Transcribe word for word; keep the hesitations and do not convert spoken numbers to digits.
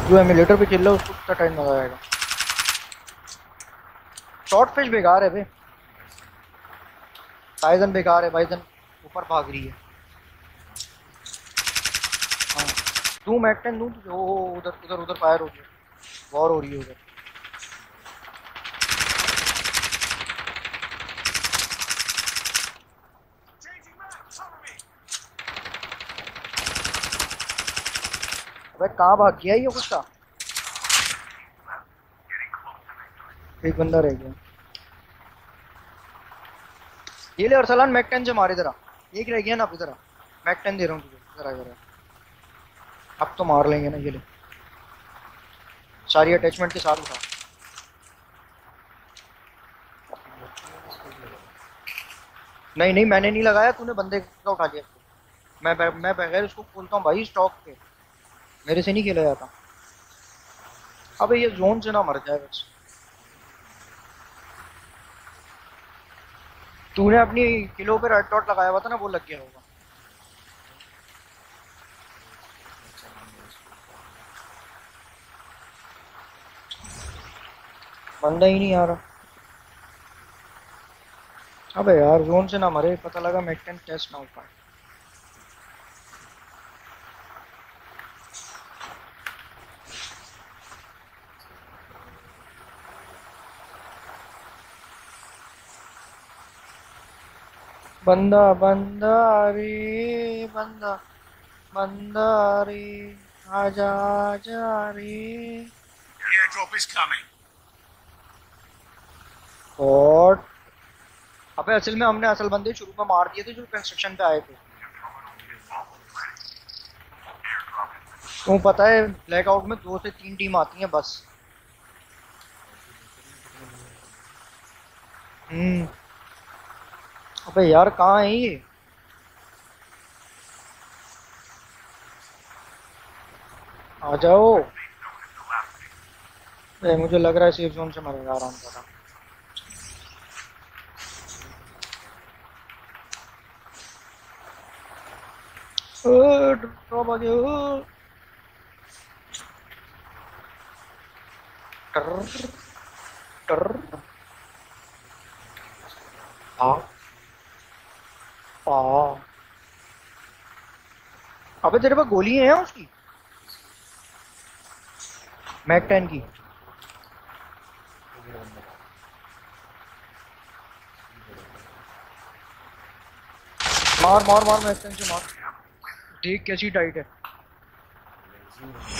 जो एमुलेटर पे खेल रहा है उसको कितना टाइम लगाएगा। शॉर्ट फिश बेकार है बे। बाइजन बेकार है, बाइजन ऊपर भाग रही है। हाँ तू मैकटेन दूँ तुझे। ओ उधर उधर उधर फायर हो रही है, वॉर हो रही है उधर। अबे कहाँ भाग गया ये कुत्ता। एक बंदा रह गया। ये ले अरसलान मैकटेन से मारे जरा। एक रह गया ना, अब इधर मैकटेन दे रहा हूँ तुझे, जरा जरा। अब तो मार लेंगे ना। ये ले सारी अटैचमेंट के साथ उठा। नहीं नहीं मैंने नहीं लगाया, तूने बंदे का उठा लिया। मैं मैं बगैर उसको खोलता हूँ भाई स्टॉक पे, मेरे से नहीं खेला जाता। अबे ये जोन से ना मर जाए बस। तूने अपनी किलो पे रेड डॉट लगाया हुआ था ना, वो लग गया होगा। बंदा ही नहीं आ रहा। अबे यार जोन से ना मरे, पता लगा मैकटेन टेस्ट ना हो पाए। बंदा बंदा रे बंदा, बंदा रे आजा आजा रे। The airdrop is coming. और अबे असल में हमने असल बंदे शुरू में मार दिए थे जो कंस्ट्रक्शन पे आए थे। तो पता है ब्लैकआउट में दो से तीन टीम आती हैं बस। हम्म। अबे यार कहाँ है ये। आ जाओ। ए, मुझे लग रहा है सेफ जोन से मरेगा आराम से। ड्रॉप आ गया। टर टर आ आ। अबे तेरे पास गोली है उसकी, मैक टेन की। मार मार मार मैक टेन से मार। देख कैसी टाइट है।